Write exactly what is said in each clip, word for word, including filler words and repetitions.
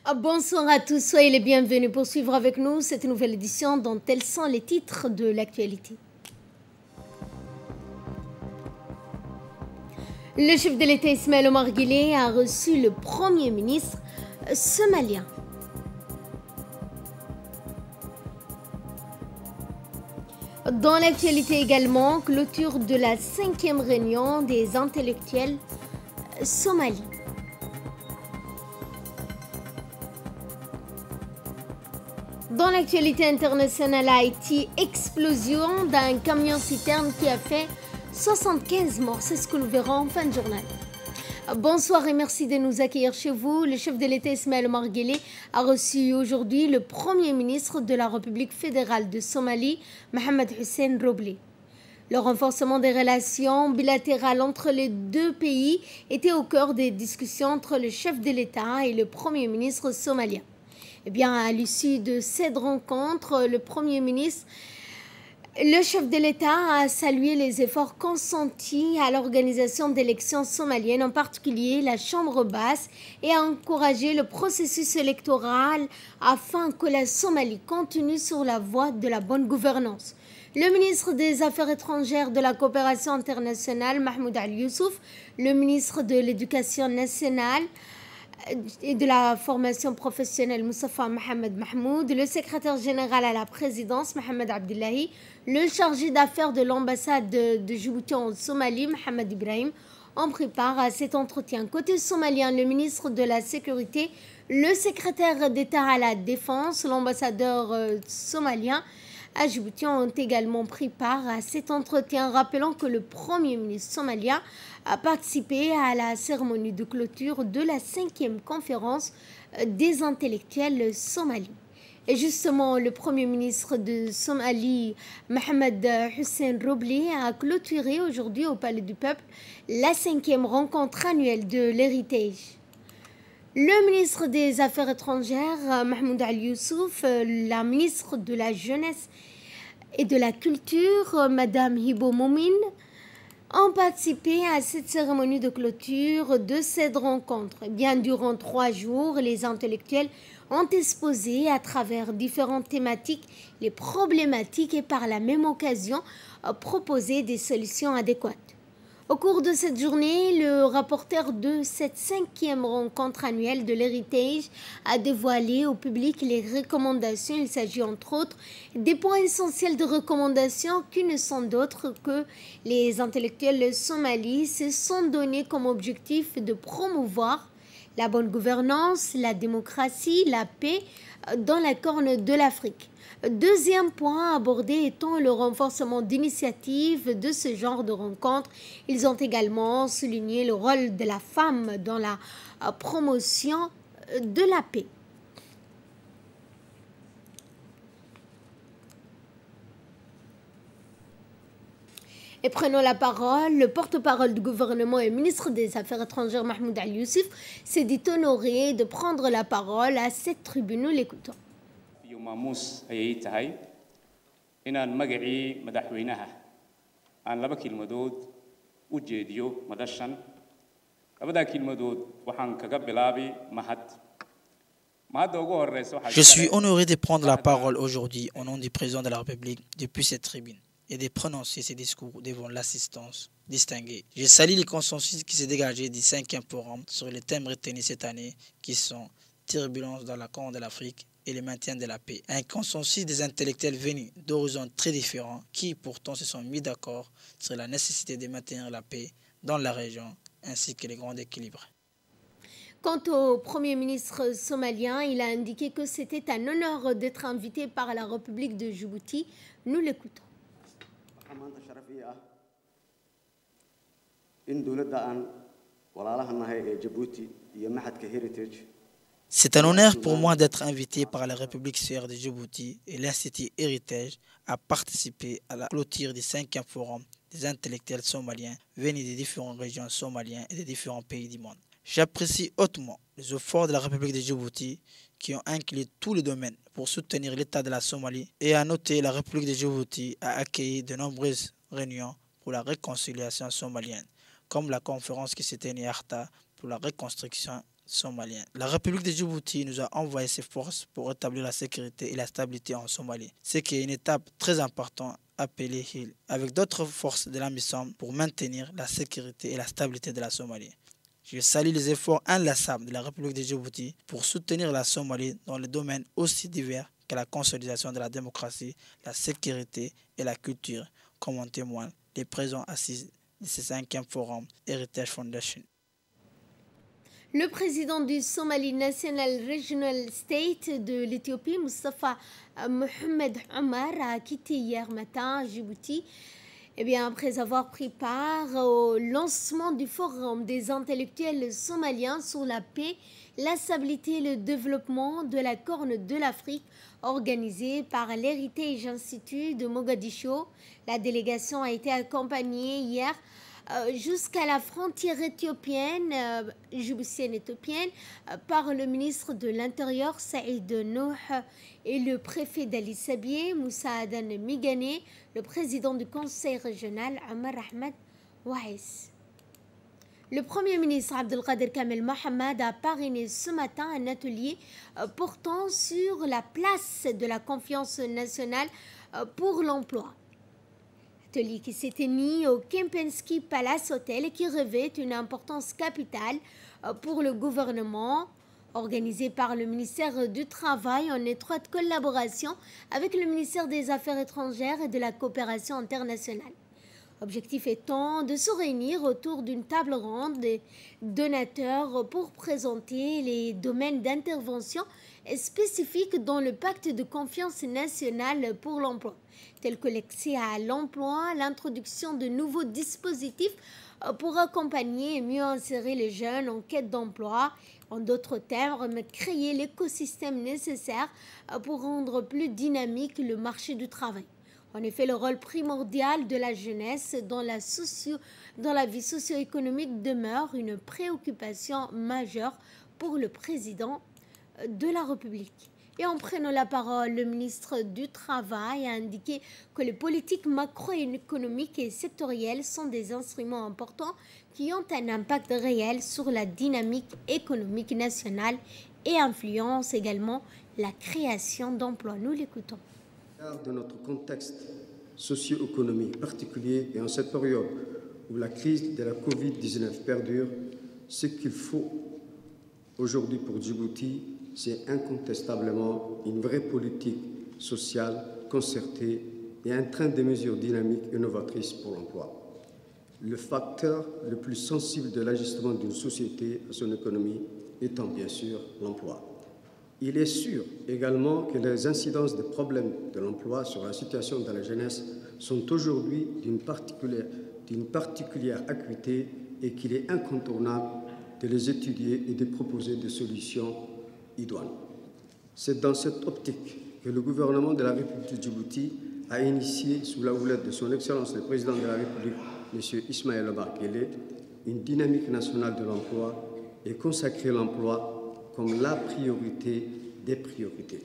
Ah, bonsoir à tous, soyez les bienvenus pour suivre avec nous cette nouvelle édition dont tels sont les titres de l'actualité. Le chef de l'État Ismaël Omar Guelleh a reçu le Premier ministre somalien. Dans l'actualité également, clôture de la cinquième réunion des intellectuels somaliens. Dans l'actualité internationale à Haïti, explosion d'un camion-citerne qui a fait soixante-quinze morts. C'est ce que nous verrons en fin de journal. Bonsoir et merci de nous accueillir chez vous. Le chef de l'État Ismaël Omar Guelleh a reçu aujourd'hui le Premier ministre de la République fédérale de Somalie, Mohamed Hussein Roble. Le renforcement des relations bilatérales entre les deux pays était au cœur des discussions entre le chef de l'État et le Premier ministre somalien. Eh bien, à l'issue de cette rencontre, le Premier ministre, le chef de l'État a salué les efforts consentis à l'organisation d'élections somaliennes, en particulier la Chambre basse, et a encouragé le processus électoral afin que la Somalie continue sur la voie de la bonne gouvernance. Le ministre des Affaires étrangères de la coopération internationale, Mahmoud Ali Youssouf, le ministre de l'Éducation nationale et de la formation professionnelle Moustapha Mohamed Mahmoud, le secrétaire général à la présidence Mohamed Abdullahi, le chargé d'affaires de l'ambassade de, de Djibouti en Somalie Mohamed Ibrahim ont pris part à cet entretien. Côté somalien, le ministre de la Sécurité, le secrétaire d'État à la Défense, l'ambassadeur euh, somalien à Djibouti ont également pris part à cet entretien, rappelant que le Premier ministre somalien a participé à la cérémonie de clôture de la cinquième conférence des intellectuels somaliens. Et justement, le Premier ministre de Somalie, Mohamed Hussein Roble, a clôturé aujourd'hui au Palais du Peuple la cinquième rencontre annuelle de l'Héritage. Le ministre des Affaires étrangères, Mahmoud Ali Youssouf, la ministre de la Jeunesse et de la Culture, Madame Hibo Moumine, ont participé à cette cérémonie de clôture de cette rencontre. Eh bien, durant trois jours, les intellectuels ont exposé à travers différentes thématiques les problématiques et par la même occasion proposé des solutions adéquates. Au cours de cette journée, le rapporteur de cette cinquième rencontre annuelle de l'Héritage a dévoilé au public les recommandations. Il s'agit entre autres des points essentiels de recommandations qui ne sont d'autres que les intellectuels somalis se sont donnés comme objectif de promouvoir la bonne gouvernance, la démocratie, la paix dans la corne de l'Afrique. Deuxième point abordé étant le renforcement d'initiatives de ce genre de rencontres. Ils ont également souligné le rôle de la femme dans la promotion de la paix. Et prenons la parole, le porte-parole du gouvernement et ministre des Affaires étrangères Mahmoud Ali Youssouf s'est dit honoré de prendre la parole à cette tribune. Nous l'écoutons. maamuus ayay tahay inaan magacii madaxweynaha aan laba kelmadood u jeediyo madashan labada kelmadood waxaan kaga bilaabi mahad. Je suis honoré de prendre la parole aujourd'hui au nom du président de la République depuis cette tribune et de prononcer ces discours devant l'assistance distinguée. Je salue les consensus qui s'est dégagé du cinquième forum sur les thèmes retenus cette année qui sont turbulences dans la corne de l'Afrique et le maintien de la paix. Un consensus des intellectuels venus d'horizons très différents qui pourtant se sont mis d'accord sur la nécessité de maintenir la paix dans la région ainsi que les grands équilibres. Quant au Premier ministre somalien, il a indiqué que c'était un honneur d'être invité par la République de Djibouti. Nous l'écoutons. C'est un honneur pour moi d'être invité par la République sœur de Djibouti et l'Institut Héritage à participer à la clôture du cinquième forum des intellectuels somaliens venus des différentes régions somaliennes et des différents pays du monde. J'apprécie hautement les efforts de la République de Djibouti qui ont inclus tous les domaines pour soutenir l'État de la Somalie et à noter la République de Djibouti a accueilli de nombreuses réunions pour la réconciliation somalienne, comme la conférence qui s'est tenue à Arta pour la reconstruction somaliens. La République de Djibouti nous a envoyé ses forces pour rétablir la sécurité et la stabilité en Somalie, ce qui est une étape très importante appelée Hill, avec d'autres forces de la mission pour maintenir la sécurité et la stabilité de la Somalie. Je salue les efforts inlassables de la République de Djibouti pour soutenir la Somalie dans les domaines aussi divers que la consolidation de la démocratie, la sécurité et la culture, comme en témoignent les présents assises de ce cinquième forum Heritage Foundation. Le président du Somali National Regional State de l'Éthiopie, Mustafa Mohamed Omar, a quitté hier matin Djibouti. Eh bien, après avoir pris part au lancement du Forum des intellectuels somaliens sur la paix, la stabilité et le développement de la Corne de l'Afrique, organisé par l'Heritage Institute de Mogadiscio. La délégation a été accompagnée hier euh, jusqu'à la frontière éthiopienne, euh, djiboutienne éthiopienne, euh, par le ministre de l'Intérieur, Saïd Nouh, et le préfet d'Ali Sabié, Moussa Adan Migane, le président du conseil régional, Omar Ahmed Waïs. Le Premier ministre Abdelkader Kamel Mohamed a parrainé ce matin un atelier portant sur la place de la confiance nationale pour l'emploi. Atelier qui s'est tenu au Kempinski Palace Hotel et qui revêt une importance capitale pour le gouvernement, organisé par le ministère du Travail en étroite collaboration avec le ministère des Affaires étrangères et de la coopération internationale. Objectif étant de se réunir autour d'une table ronde des donateurs pour présenter les domaines d'intervention spécifiques dans le pacte de confiance nationale pour l'emploi, tels que l'accès à l'emploi, l'introduction de nouveaux dispositifs pour accompagner et mieux insérer les jeunes en quête d'emploi. En d'autres termes, créer l'écosystème nécessaire pour rendre plus dynamique le marché du travail. En effet, le rôle primordial de la jeunesse dans la, socio, dans la vie socio-économique demeure une préoccupation majeure pour le président de la République. Et en prenant la parole, le ministre du Travail a indiqué que les politiques macroéconomiques et sectorielles sont des instruments importants qui ont un impact réel sur la dynamique économique nationale et influencent également la création d'emplois. Nous l'écoutons. De notre contexte socio-économique particulier et en cette période où la crise de la covid dix-neuf perdure, ce qu'il faut aujourd'hui pour Djibouti, c'est incontestablement une vraie politique sociale concertée et un train de mesures dynamiques et novatrices pour l'emploi. Le facteur le plus sensible de l'ajustement d'une société à son économie étant bien sûr l'emploi. Il est sûr également que les incidences des problèmes de l'emploi sur la situation de la jeunesse sont aujourd'hui d'une particulière, d'une particulière acuité et qu'il est incontournable de les étudier et de proposer des solutions idoines. C'est dans cette optique que le gouvernement de la République de Djibouti a initié, sous la houlette de son Excellence le Président de la République, M. Ismaël Omar Guelleh, une dynamique nationale de l'emploi et consacré l'emploi comme la priorité des priorités.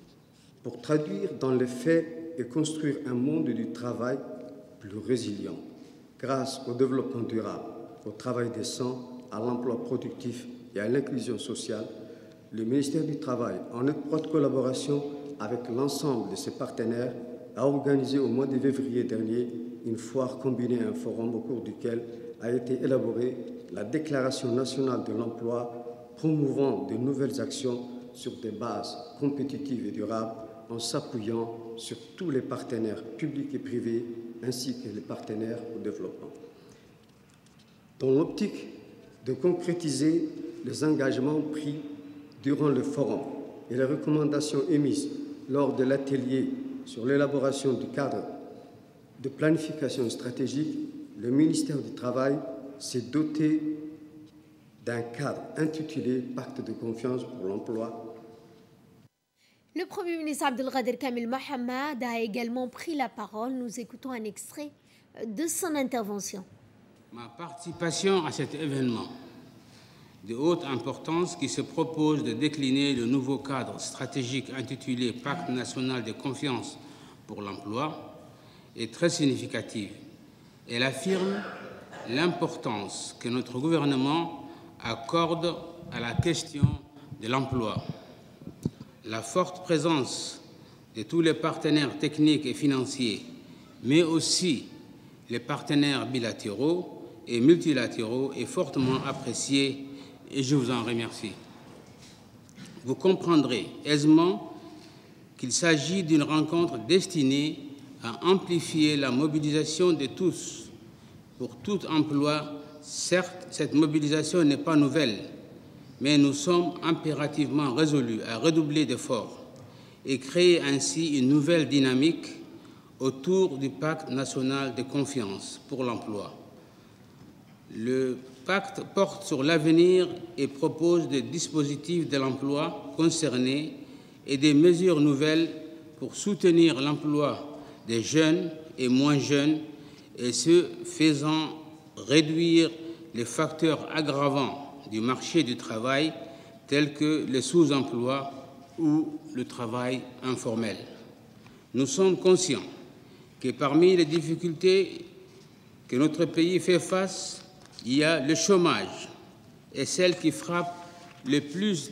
Pour traduire dans les faits et construire un monde du travail plus résilient, grâce au développement durable, au travail décent, à l'emploi productif et à l'inclusion sociale, le ministère du Travail, en étroite collaboration avec l'ensemble de ses partenaires, a organisé au mois de février dernier une foire combinée à un forum au cours duquel a été élaborée la Déclaration nationale de l'emploi promouvant de nouvelles actions sur des bases compétitives et durables en s'appuyant sur tous les partenaires publics et privés ainsi que les partenaires au développement. Dans l'optique de concrétiser les engagements pris durant le forum et les recommandations émises lors de l'atelier sur l'élaboration du cadre de planification stratégique, le ministère du Travail s'est doté d'un cadre intitulé « Pacte de confiance pour l'emploi ». Le Premier ministre Abdelkader Kamel Mohamed a également pris la parole. Nous écoutons un extrait de son intervention. Ma participation à cet événement de haute importance qui se propose de décliner le nouveau cadre stratégique intitulé « Pacte national de confiance pour l'emploi » est très significative. Elle affirme l'importance que notre gouvernement accorde à la question de l'emploi. La forte présence de tous les partenaires techniques et financiers, mais aussi les partenaires bilatéraux et multilatéraux est fortement appréciée et je vous en remercie. Vous comprendrez aisément qu'il s'agit d'une rencontre destinée à amplifier la mobilisation de tous pour tout emploi. Certes, cette mobilisation n'est pas nouvelle, mais nous sommes impérativement résolus à redoubler d'efforts et créer ainsi une nouvelle dynamique autour du pacte national de confiance pour l'emploi. Le pacte porte sur l'avenir et propose des dispositifs de l'emploi concernés et des mesures nouvelles pour soutenir l'emploi des jeunes et moins jeunes et ce faisant réduire les facteurs aggravants du marché du travail tels que le sous-emploi ou le travail informel. Nous sommes conscients que parmi les difficultés que notre pays fait face, il y a le chômage et celle qui frappe le plus,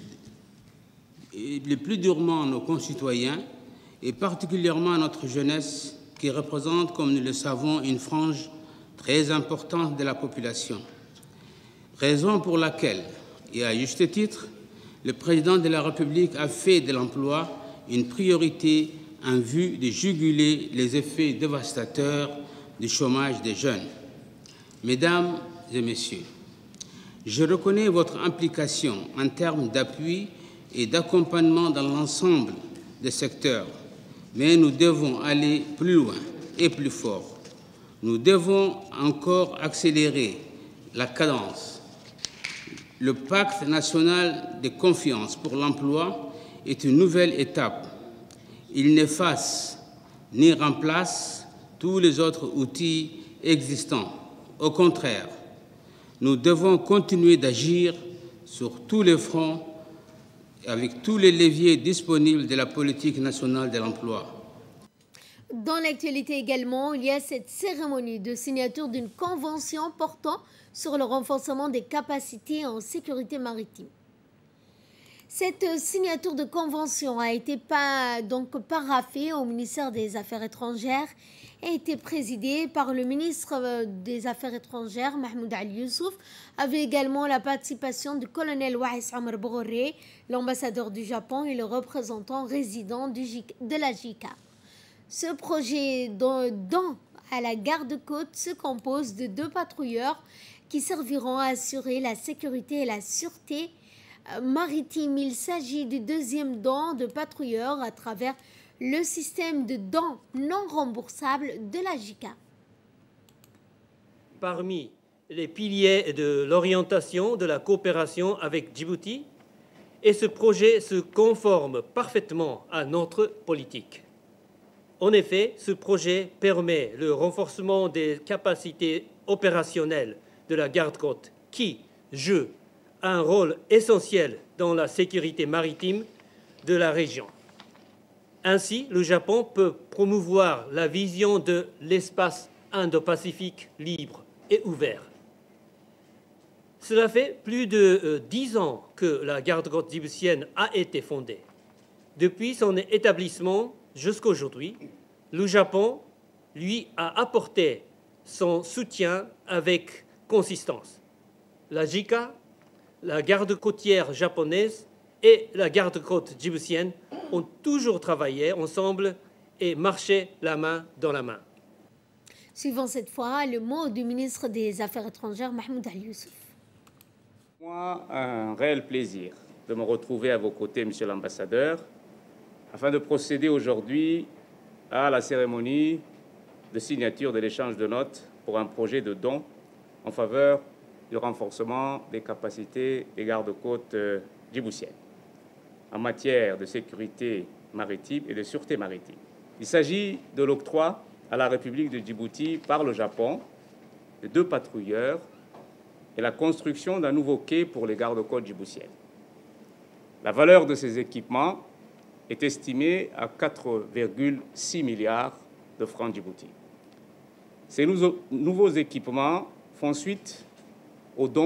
le plus durement nos concitoyens et particulièrement notre jeunesse qui représente, comme nous le savons, une frange très importante de la population. Raison pour laquelle, et à juste titre, le président de la République a fait de l'emploi une priorité en vue de juguler les effets dévastateurs du chômage des jeunes. Mesdames et messieurs, je reconnais votre implication en termes d'appui et d'accompagnement dans l'ensemble des secteurs, mais nous devons aller plus loin et plus fort. Nous devons encore accélérer la cadence. Le pacte national de confiance pour l'emploi est une nouvelle étape. Il n'efface ni remplace tous les autres outils existants. Au contraire, nous devons continuer d'agir sur tous les fronts avec tous les leviers disponibles de la politique nationale de l'emploi. Dans l'actualité également, il y a cette cérémonie de signature d'une convention portant sur le renforcement des capacités en sécurité maritime. Cette signature de convention a été pas, donc paraphée au ministère des Affaires étrangères et a été présidée par le ministre des Affaires étrangères, Mahmoud Ali Youssouf, avec également la participation du colonel Waïs Amr Bourré, l'ambassadeur du Japon et le représentant résident du J I C, de la J I C A. Ce projet don à la garde-côte se compose de deux patrouilleurs qui serviront à assurer la sécurité et la sûreté maritime. Il s'agit du deuxième don de patrouilleurs à travers le système de dons non remboursables de la J I C A. Parmi les piliers de l'orientation de la coopération avec Djibouti, et ce projet se conforme parfaitement à notre politique. En effet, ce projet permet le renforcement des capacités opérationnelles de la garde-côte qui joue un rôle essentiel dans la sécurité maritime de la région. Ainsi, le Japon peut promouvoir la vision de l'espace Indo-Pacifique libre et ouvert. Cela fait plus de dix ans que la garde-côte djiboutienne a été fondée. Depuis son établissement jusqu'à aujourd'hui, le Japon lui a apporté son soutien avec consistance. La J I C A, la garde côtière japonaise et la garde-côte djiboutienne ont toujours travaillé ensemble et marché la main dans la main. Suivant cette fois le mot du ministre des Affaires étrangères, Mahmoud Ali Youssouf. Moi, un réel plaisir de me retrouver à vos côtés, Monsieur l'ambassadeur, afin de procéder aujourd'hui à la cérémonie de signature de l'échange de notes pour un projet de don en faveur du renforcement des capacités des gardes-côtes djiboutiennes en matière de sécurité maritime et de sûreté maritime. Il s'agit de l'octroi à la République de Djibouti par le Japon de deux patrouilleurs et la construction d'un nouveau quai pour les gardes-côtes djiboutiennes. La valeur de ces équipements est estimée à quatre virgule six milliards de francs djibouti. Ces nouveaux équipements font suite aux dons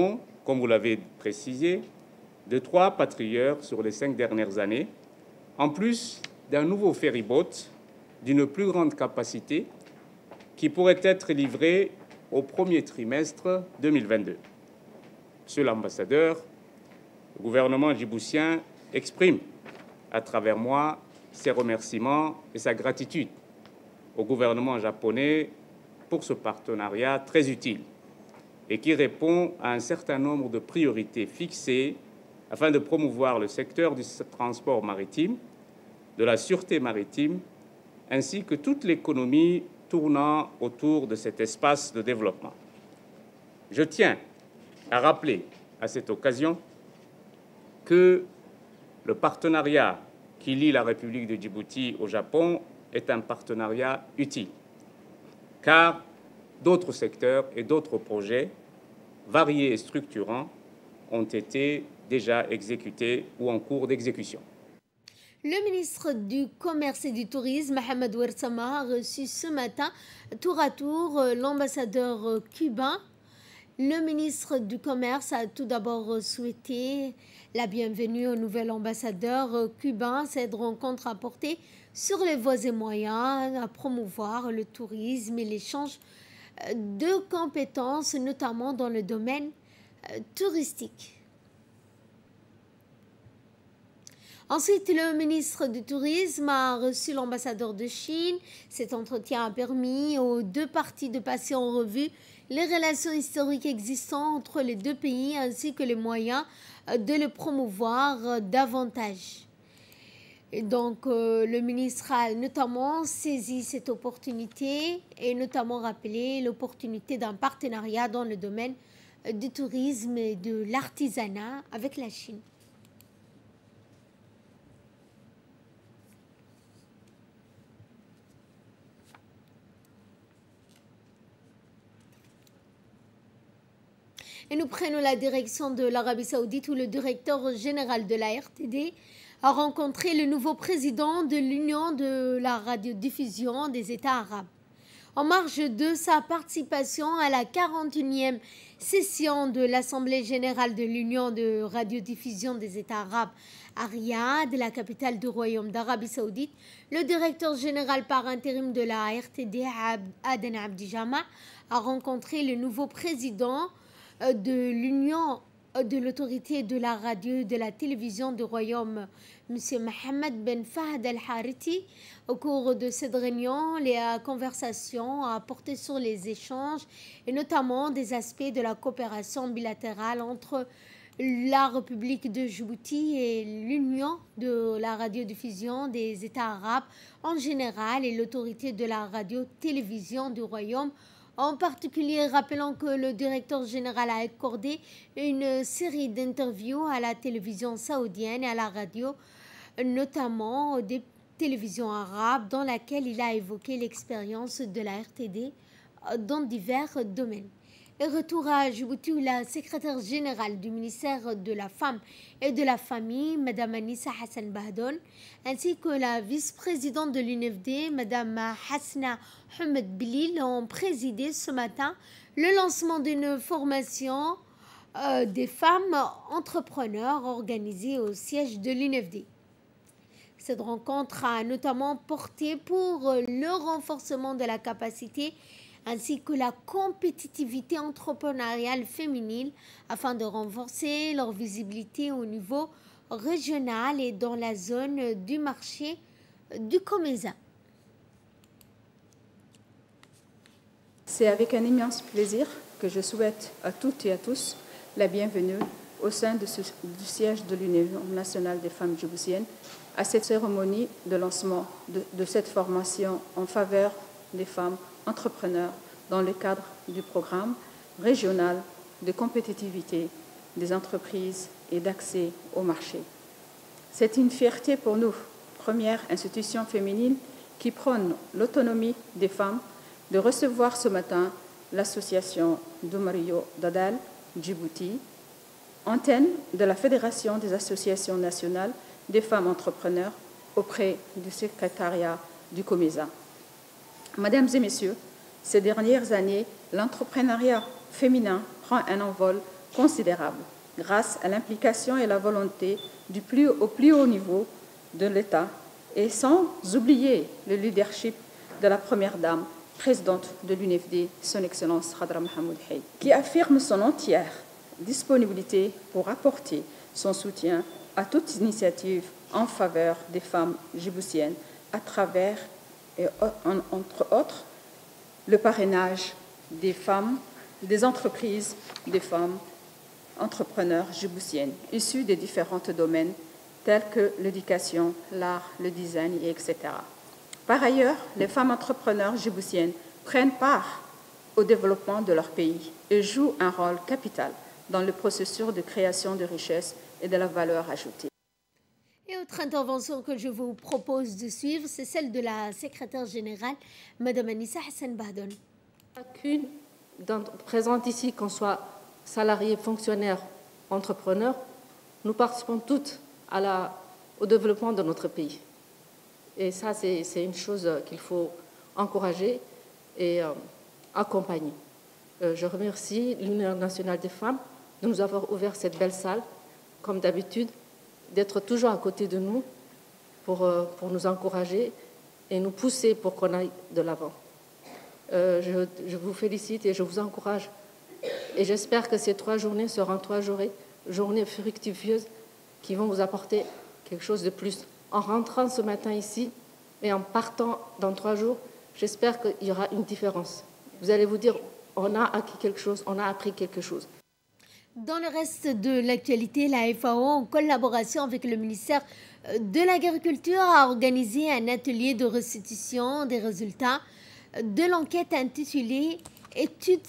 comme vous l'avez précisé, de trois patrouilleurs sur les cinq dernières années, en plus d'un nouveau ferryboat d'une plus grande capacité qui pourrait être livré au premier trimestre deux mille vingt-deux. Monsieur l'ambassadeur, le gouvernement djiboutien exprime à travers moi ses remerciements et sa gratitude au gouvernement japonais pour ce partenariat très utile et qui répond à un certain nombre de priorités fixées afin de promouvoir le secteur du transport maritime, de la sûreté maritime, ainsi que toute l'économie tournant autour de cet espace de développement. Je tiens à rappeler à cette occasion que le partenariat qui lie la République de Djibouti au Japon est un partenariat utile, car d'autres secteurs et d'autres projets variés et structurants ont été déjà exécutés ou en cours d'exécution. Le ministre du Commerce et du Tourisme, Mohamed Ouersama, a reçu ce matin tour à tour l'ambassadeur cubain. Le ministre du Commerce a tout d'abord souhaité la bienvenue au nouvel ambassadeur cubain. Cette rencontre a porté sur les voies et moyens à promouvoir le tourisme et l'échange de compétences, notamment dans le domaine touristique. Ensuite, le ministre du Tourisme a reçu l'ambassadeur de Chine. Cet entretien a permis aux deux parties de passer en revue les relations historiques existantes entre les deux pays ainsi que les moyens de les promouvoir davantage. Et donc, euh, le ministre a notamment saisi cette opportunité et notamment rappelé l'opportunité d'un partenariat dans le domaine du tourisme et de l'artisanat avec la Chine. Et nous prenons la direction de l'Arabie Saoudite où le directeur général de la R T D a rencontré le nouveau président de l'Union de la radiodiffusion des États arabes. En marge de sa participation à la quarante et unième session de l'Assemblée générale de l'Union de radiodiffusion des États arabes à Riyad, la capitale du Royaume d'Arabie Saoudite, le directeur général par intérim de la R T D, Aden Abdi Jama, a rencontré le nouveau président de l'Union de l'autorité de la radio et de la télévision du Royaume, M. Mohamed Ben Fahd Al-Hariti. Au cours de cette réunion, les conversations ont porté sur les échanges et notamment des aspects de la coopération bilatérale entre la République de Djibouti et l'Union de la radiodiffusion des États arabes en général et l'autorité de la radio-télévision du Royaume. En particulier, rappelons que le directeur général a accordé une série d'interviews à la télévision saoudienne et à la radio, notamment des télévisions arabes, dans laquelle il a évoqué l'expérience de la R T D dans divers domaines. Et retour à Djibouti où la secrétaire générale du ministère de la Femme et de la Famille, Mme Anissa Hassan Bahdon, ainsi que la vice-présidente de l'U N F D, Mme Hasna Hamed Bilil, ont présidé ce matin le lancement d'une formation euh, des femmes entrepreneurs organisée au siège de l'U N F D. Cette rencontre a notamment porté pour le renforcement de la capacité ainsi que la compétitivité entrepreneuriale féminine afin de renforcer leur visibilité au niveau régional et dans la zone du marché du Comesa. C'est avec un immense plaisir que je souhaite à toutes et à tous la bienvenue au sein de ce, du siège de l'Union nationale des femmes djiboutiennes à cette cérémonie de lancement de, de cette formation en faveur des femmes entrepreneurs dans le cadre du programme régional de compétitivité des entreprises et d'accès au marché. C'est une fierté pour nous, première institution féminine qui prône l'autonomie des femmes, de recevoir ce matin l'association Doumario Dadal Djibouti, antenne de la Fédération des associations nationales des femmes entrepreneurs auprès du secrétariat du Comesa. Mesdames et messieurs, ces dernières années, l'entrepreneuriat féminin prend un envol considérable grâce à l'implication et la volonté du plus, au plus haut niveau de l'État et sans oublier le leadership de la Première Dame, présidente de l'U N F D, son Excellence Khadra Mohamed Haït, qui affirme son entière disponibilité pour apporter son soutien à toute initiative en faveur des femmes djiboutiennes à travers, et entre autres, le parrainage des femmes, des entreprises, des femmes entrepreneurs djiboutiennes issus des différents domaines tels que l'éducation, l'art, le design, et cetera. Par ailleurs, les femmes entrepreneurs djiboutiennes prennent part au développement de leur pays et jouent un rôle capital dans le processus de création de richesses et de la valeur ajoutée. Et autre intervention que je vous propose de suivre, c'est celle de la secrétaire générale, Mme Anissa Hassan Bahdon. Chacune présente ici, qu'on soit salarié, fonctionnaire, entrepreneur, nous participons toutes à la, au développement de notre pays. Et ça, c'est une chose qu'il faut encourager et euh, accompagner. Euh, je remercie l'Union nationale des femmes de nous avoir ouvert cette belle salle, comme d'habitude, d'être toujours à côté de nous pour, euh, pour nous encourager et nous pousser pour qu'on aille de l'avant. Euh, je, je vous félicite et je vous encourage. Et j'espère que ces trois journées seront trois journées, journées fructifieuses qui vont vous apporter quelque chose de plus. En rentrant ce matin ici et en partant dans trois jours, j'espère qu'il y aura une différence. Vous allez vous dire, on a acquis quelque chose, on a appris quelque chose. Dans le reste de l'actualité, la F A O, en collaboration avec le ministère de l'Agriculture, a organisé un atelier de restitution des résultats de l'enquête intitulée « Études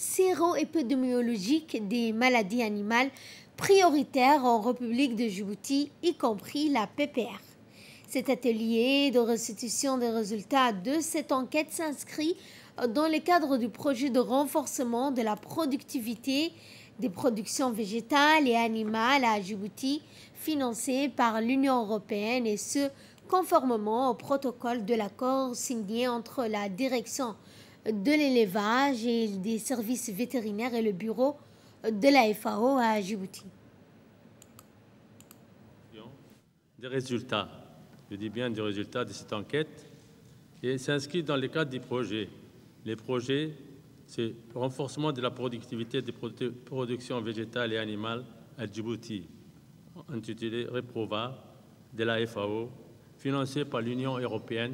séro-épidémiologiques des maladies animales prioritaires en République de Djibouti, y compris la P P R ». Cet atelier de restitution des résultats de cette enquête s'inscrit dans le cadre du projet de renforcement de la productivité des productions végétales et animales à Djibouti, financé par l'Union européenne, et ce, conformément au protocole de l'accord signé entre la direction de l'élevage et des services vétérinaires et le bureau de la F A O à Djibouti. Des résultats, je dis bien des résultats de cette enquête, et s'inscrit dans le cadre des projets. Les projets, c'est le renforcement de la productivité des productions végétales et animales à Djibouti, intitulé REPROVA de la F A O, financé par l'Union européenne,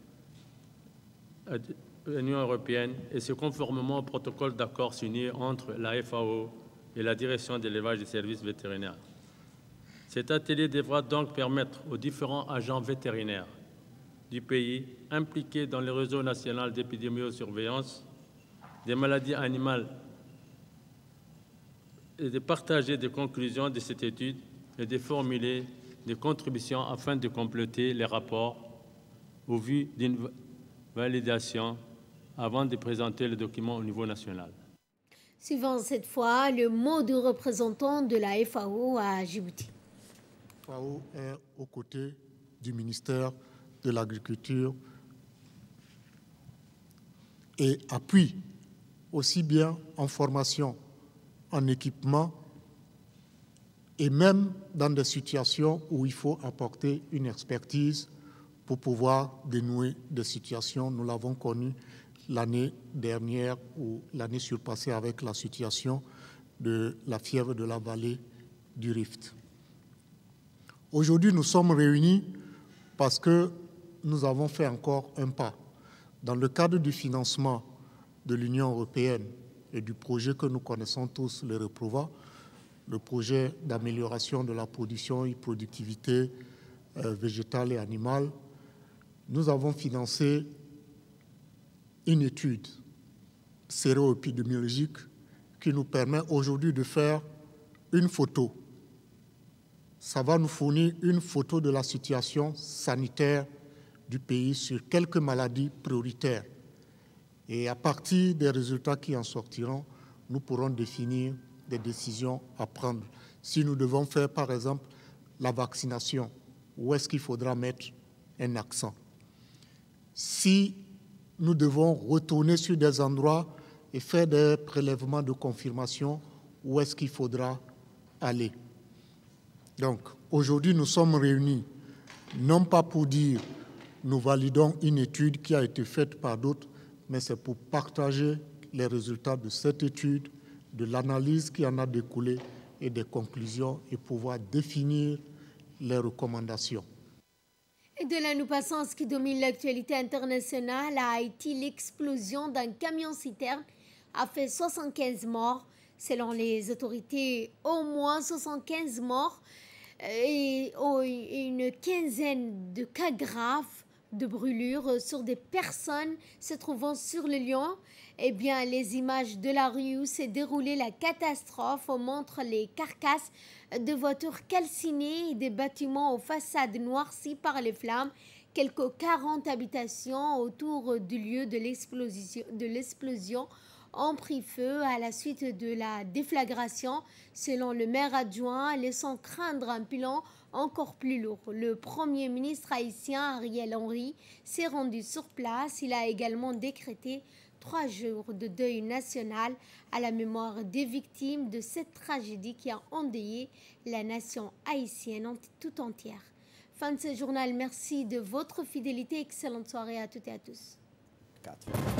l'Union européenne, et c'est conformément au protocole d'accord signé entre la F A O et la direction de l'élevage des services vétérinaires. Cet atelier devra donc permettre aux différents agents vétérinaires du pays impliqués dans le réseau national d'épidémiosurveillance des maladies animales et de partager des conclusions de cette étude et de formuler des contributions afin de compléter les rapports au vu d'une validation avant de présenter le document au niveau national. Suivant cette fois le mot du représentant de la F A O à Djibouti. La F A O est aux côtés du ministère de l'Agriculture et appuie aussi bien en formation, en équipement et même dans des situations où il faut apporter une expertise pour pouvoir dénouer des situations. Nous l'avons connu l'année dernière ou l'année surpassée avec la situation de la fièvre de la vallée du Rift. Aujourd'hui, nous sommes réunis parce que nous avons fait encore un pas. Dans le cadre du financement de l'Union européenne et du projet que nous connaissons tous, le REPROVA, le projet d'amélioration de la production et productivité euh, végétale et animale, nous avons financé une étude séro-épidémiologique qui nous permet aujourd'hui de faire une photo. Ça va nous fournir une photo de la situation sanitaire du pays sur quelques maladies prioritaires. Et à partir des résultats qui en sortiront, nous pourrons définir des décisions à prendre. Si nous devons faire, par exemple, la vaccination, où est-ce qu'il faudra mettre un accent? Si nous devons retourner sur des endroits et faire des prélèvements de confirmation, où est-ce qu'il faudra aller. Donc, aujourd'hui, nous sommes réunis, non pas pour dire nous validons une étude qui a été faite par d'autres, mais c'est pour partager les résultats de cette étude, de l'analyse qui en a découlé et des conclusions et pouvoir définir les recommandations. Et de là, nous passons à ce qui domine l'actualité internationale. À Haïti, l'explosion d'un camion-citerne a fait soixante-quinze morts. Selon les autorités, au moins soixante-quinze morts et une quinzaine de cas graves de brûlures sur des personnes se trouvant sur le lieu. Eh bien, les images de la rue où s'est déroulée la catastrophe montrent les carcasses de voitures calcinées et des bâtiments aux façades noircies par les flammes. Quelques quarante habitations autour du lieu de l'explosion, de l'explosion ont pris feu à la suite de la déflagration, selon le maire adjoint, laissant craindre un bilan encore plus lourd. Le Premier ministre haïtien Ariel Henry s'est rendu sur place. Il a également décrété trois jours de deuil national à la mémoire des victimes de cette tragédie qui a endeuillé la nation haïtienne tout entière. Fin de ce journal, merci de votre fidélité. Excellente soirée à toutes et à tous. quatre.